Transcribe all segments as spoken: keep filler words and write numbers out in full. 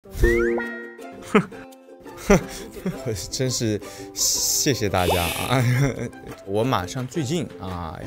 哼哼，真是谢谢大家啊！我马上最近啊，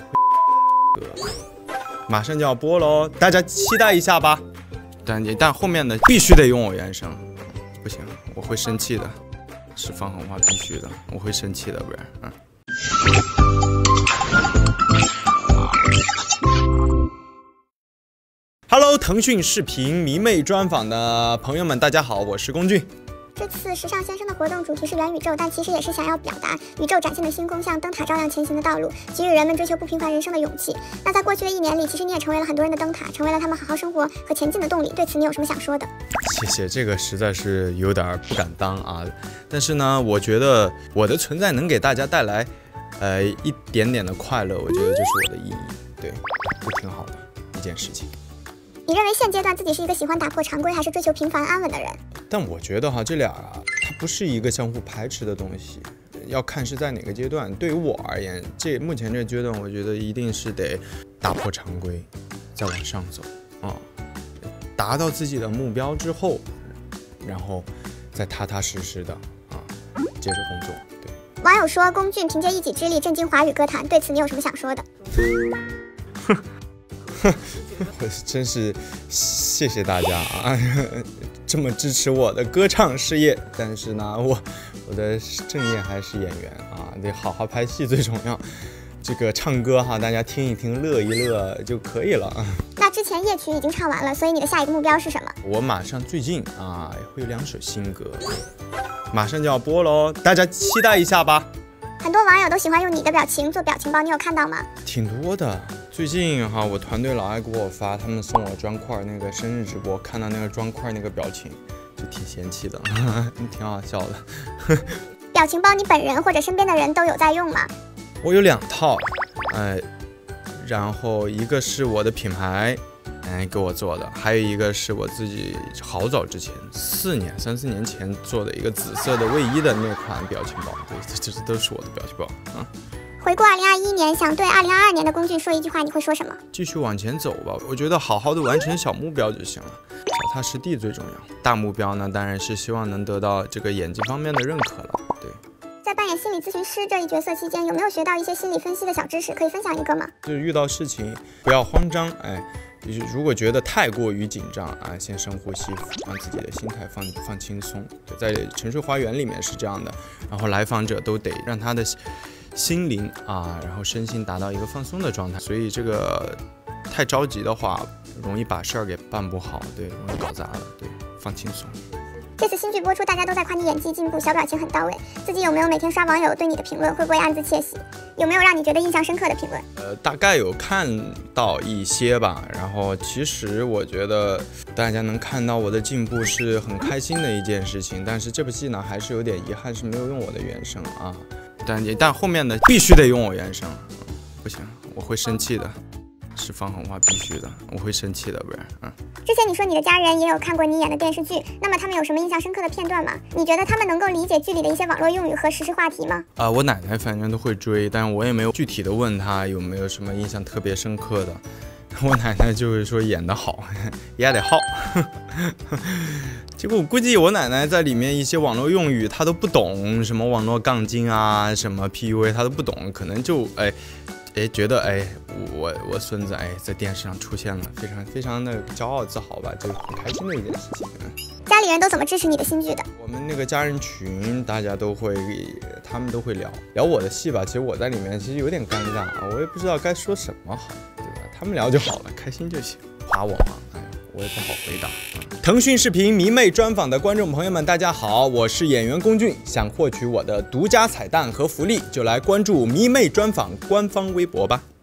马上就要播喽，大家期待一下吧。但但后面的必须得用我原声，不行，我会生气的。是放狠话，必须的，我会生气的，不然啊。Hello， 腾讯视频迷妹专访的朋友们，大家好，我是龚俊。 这次时尚先生的活动主题是元宇宙，但其实也是想要表达宇宙展现的星空像灯塔照亮前行的道路，给予人们追求不平凡人生的勇气。那在过去的一年里，其实你也成为了很多人的灯塔，成为了他们好好生活和前进的动力。对此你有什么想说的？ 谢谢，这个实在是有点不敢当啊。但是呢，我觉得我的存在能给大家带来，呃，一点点的快乐，我觉得这是我的意义。对，就挺好的一件事情。 你认为现阶段自己是一个喜欢打破常规，还是追求平凡安稳的人？ 但我觉得哈，这俩啊，它不是一个相互排斥的东西，要看是在哪个阶段。对于我而言，这目前这阶段，我觉得一定是得打破常规，再往上走啊，达到自己的目标之后，然后再踏踏实实的啊，接着工作。对。 网友说，龚俊凭借一己之力震惊华语歌坛，对此你有什么想说的？ 哼。哼，我真是谢谢大家啊，这么支持我的歌唱事业。但是呢，我我的正业还是演员啊，得好好拍戏最重要。这个唱歌哈，大家听一听，乐一乐就可以了。 那之前夜曲已经唱完了，所以你的下一个目标是什么？ 我马上最近啊会有两首新歌，马上就要播喽，大家期待一下吧。 很多网友都喜欢用你的表情做表情包，你有看到吗？ 挺多的。最近哈，我团队老爱给我发他们送我砖块那个生日直播，看到那个砖块那个表情，就挺嫌弃的，挺好笑的。 表情包你本人或者身边的人都有在用吗？ 我有两套，哎，然后一个是我的品牌，哎给我做的，还有一个是我自己好早之前四年三四年前做的一个紫色的卫衣的那款表情包，对，这这都是我的表情包啊。 回顾二零二一年，想对二零二二年的龚俊说一句话，你会说什么？ 继续往前走吧，我觉得好好的完成小目标就行了，脚踏实地最重要。大目标呢，当然是希望能得到这个演技方面的认可了。对， 在扮演心理咨询师这一角色期间，有没有学到一些心理分析的小知识？可以分享一个吗？ 就是遇到事情不要慌张，哎，就是如果觉得太过于紧张啊，先深呼吸，让自己的心态放放轻松。对，在沉睡花园里面是这样的，然后来访者都得让他的心灵啊，然后身心达到一个放松的状态，所以这个太着急的话，容易把事儿给办不好，对，容易搞砸了，对，放轻松。 这次新剧播出，大家都在夸你演技进步，小表情很到位。自己有没有每天刷网友对你的评论？会不会暗自窃喜？有没有让你觉得印象深刻的评论？ 呃，大概有看到一些吧。然后其实我觉得大家能看到我的进步是很开心的一件事情。但是这部戏呢，还是有点遗憾，是没有用我的原声啊。但但后面的必须得用我原声，不行，我会生气的。是放狠话，必须的，我会生气的，不然啊。 之前你说你的家人也有看过你演的电视剧，那么他们有什么印象深刻的片段吗？你觉得他们能够理解剧里的一些网络用语和时事话题吗？ 啊、呃，我奶奶反正都会追，但我也没有具体的问她有没有什么印象特别深刻的。我奶奶就是说演得好，也得好。结果我估计我奶奶在里面一些网络用语她都不懂，什么网络杠精啊，什么 P U A 她都不懂，可能就哎。哎，觉得哎，我我孙子哎，在电视上出现了，非常非常的骄傲自豪吧，就是很开心的一件事情。 家里人都怎么支持你的新剧的？ 我们那个家人群，大家都会，他们都会聊聊我的戏吧。其实我在里面其实有点尴尬啊，我也不知道该说什么好，对吧？他们聊就好了，开心就行。夸我嘛，哎，我也不好回答。腾讯视频迷妹专访的观众朋友们，大家好，我是演员龚俊。想获取我的独家彩蛋和福利，就来关注迷妹专访官方微博吧。